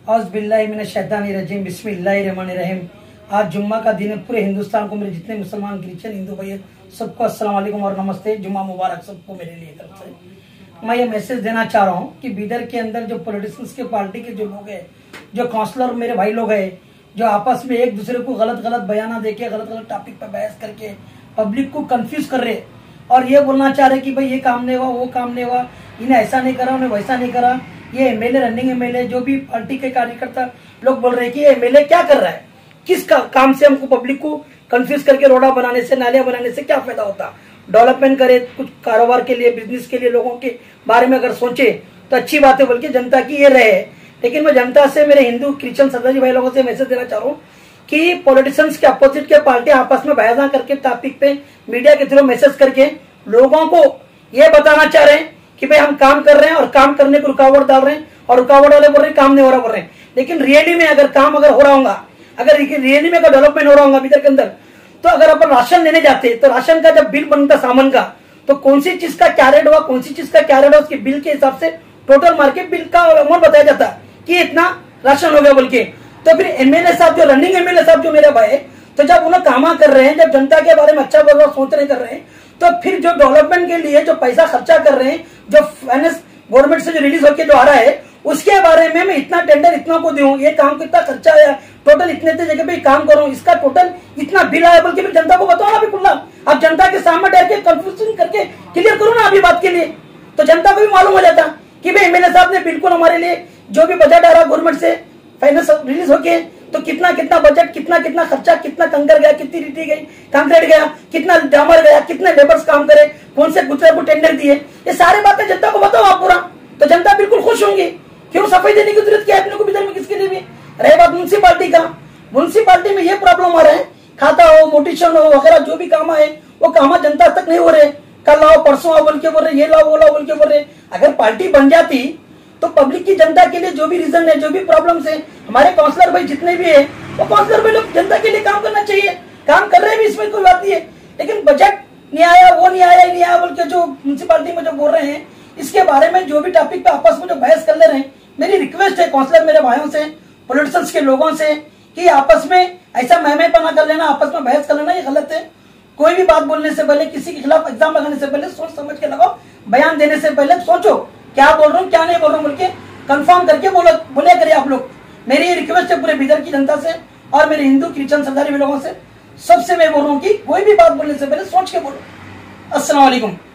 औज़ुबिल्लाहिमिनश्शैतानिर्रजीम बिस्मिल्लाहिर्रहमानिर्रहीम। आज जुम्मा का दिन है। पूरे हिंदुस्तान को, मेरे जितने मुसलमान क्रिश्चियन हिंदू भाई सबको अस्सलाम वालेकुम और नमस्ते। जुम्मा मुबारक सबको मेरे लिए तरफ से। मैं ये मैसेज देना चाह रहा हूँ कि बीदर के अंदर जो पॉलिटिशियंस के पार्टी के जो लोग हैं, जो काउंसलर मेरे भाई लोग हैं, जो आपस में एक दूसरे को गलत गलत बयाना देके गलत गलत टॉपिक पर बहस करके पब्लिक को कंफ्यूज कर रहे और ये बोलना चाह रहे कि भाई ये काम नहीं हुआ, वो काम नहीं हुआ, इन्हें ऐसा नहीं करा, उन्हें वैसा नहीं करा। ये एमएलए, रनिंग एमएलए, जो भी पार्टी के कार्यकर्ता लोग बोल रहे हैं कि ये एमएलए क्या कर रहा है, किस काम से हमको पब्लिक को कंफ्यूज करके रोड़ा बनाने से, नालियां बनाने से क्या फायदा होता। डेवलपमेंट करे, कुछ कारोबार के लिए, बिजनेस के लिए, लोगों के बारे में अगर सोचे तो अच्छी बात है बोल के जनता की ये रहे। लेकिन मैं जनता से, मेरे हिंदू क्रिश्चियन सरदारी भाई लोगों से मैसेज देना चाह रहा हूँ कि पॉलिटिशियंस के अपोजिट के पार्टी आपस में बहस करके टॉपिक पे मीडिया के थ्रू मैसेज करके लोगों को ये बताना चाह रहे हैं कि भाई हम काम कर रहे हैं और काम करने को रुकावट डाल रहे हैं, और रुकावट वाले बोल रहे हैं काम नहीं हो रहा बोल रहे हैं। लेकिन रियली में अगर काम अगर हो रहा होगा, अगर रियली में अगर डेवलपमेंट हो रहा होगा इधर के अंदर, तो अगर अपन राशन लेने जाते तो राशन का जब बिल बनता सामान का, तो कौन सी चीज का क्या रेट हुआ, कौन सी चीज का क्या रेट हुआ, उसके बिल के हिसाब से टोटल मार्केट बिल का अमाउंट बताया जाता कि इतना राशन हो गया बोल के। तो फिर एमएलए साहब, जो रनिंग एमएलए साहब जो मेरे भाई, तो जब उन्हें काम कर रहे हैं, जब जनता के बारे में अच्छा बोल रहे, सोच रहे, कर रहे हैं, तो फिर जो डेवलपमेंट के लिए जो पैसा खर्चा कर रहे हैं, जो फाइनेंस गवर्नमेंट से जो रिलीज होकर जो आ रहा है, उसके बारे में मैं इतना टेंडर इतना को दूं, ये काम कितना खर्चा आया, टोटल इतने जगह पे काम करूं, इसका टोटल इतना बिल आया बोल के फिर जनता को बताओ ना। अभी खुला आप जनता के सामने डर के कंफ्यूजन करके क्लियर करो ना अभी बात के लिए, तो जनता को भी मालूम हो जाता कि भाई एमएलए साहब ने बिल्कुल हमारे लिए जो भी बजट आ रहा गवर्नमेंट से फाइनेंस रिलीज होके, तो कितना कितना बजट, कितना कितना खर्चा, कितना कंकर गया, कितनी रिटी गई, कंक्रीट गया, कितना डामर गया, कितने लेबर्स काम करे, कौन से गुजरात को टेंडर दिए, ये सारी बातें जनता को बताओ आप पूरा, तो जनता बिल्कुल खुश होंगी। क्यों सफाई देने की जरूरत क्या है अपने को इधर में, किसके लिए भी। रही बात म्यूनसिपालिटी का, म्यूनसिपालिटी में ये प्रॉब्लम आ रहा है, खाता हो, मोटिशन हो वगैरह जो भी काम है वो काम जनता तक नहीं हो रहे। कल लाओ, परसों आओ बोल के बोल रहे, ये लाओ, वो लाओ बोल के बोल रहे। अगर पार्टी बन जाती तो पब्लिक की, जनता के लिए जो भी रीजन है, जो भी प्रॉब्लम्स है, हमारे काउंसलर भाई जितने भी है, वो काउंसलर भाई लोग जनता के लिए काम करना चाहिए, काम कर रहे हैं भी, इसमें कोई बात नहीं है। लेकिन बजट नहीं आया, वो नहीं आया, नहीं आया बोल के जो म्यूनसिपालिटी में जो बोल रहे हैं, इसके बारे में जो भी टॉपिक पे आपस में जो बहस कर ले रहे हैं, मेरी रिक्वेस्ट है काउंसलर मेरे भाइयों से, पॉलिटिशियंस के लोगों से, कि आपस में ऐसा महमेपना कर लेना, आपस में बहस कर लेना, ये गलत है। कोई भी बात बोलने से पहले, किसी के खिलाफ एग्जाम लगाने से पहले सोच समझ के लगाओ, बयान देने से पहले सोचो क्या बोल रहा हूँ, क्या नहीं बोल रहा हूँ बोल के कंफर्म करके बोले करिए आप लोग। मेरी ये रिक्वेस्ट है पूरे बीदर की जनता से और मेरे हिंदू क्रिश्चियन सरदारी लोगों से, सबसे मैं बोल रहा हूँ कि कोई भी बात बोलने से पहले सोच के बोलो। अस्सलाम वालेकुम।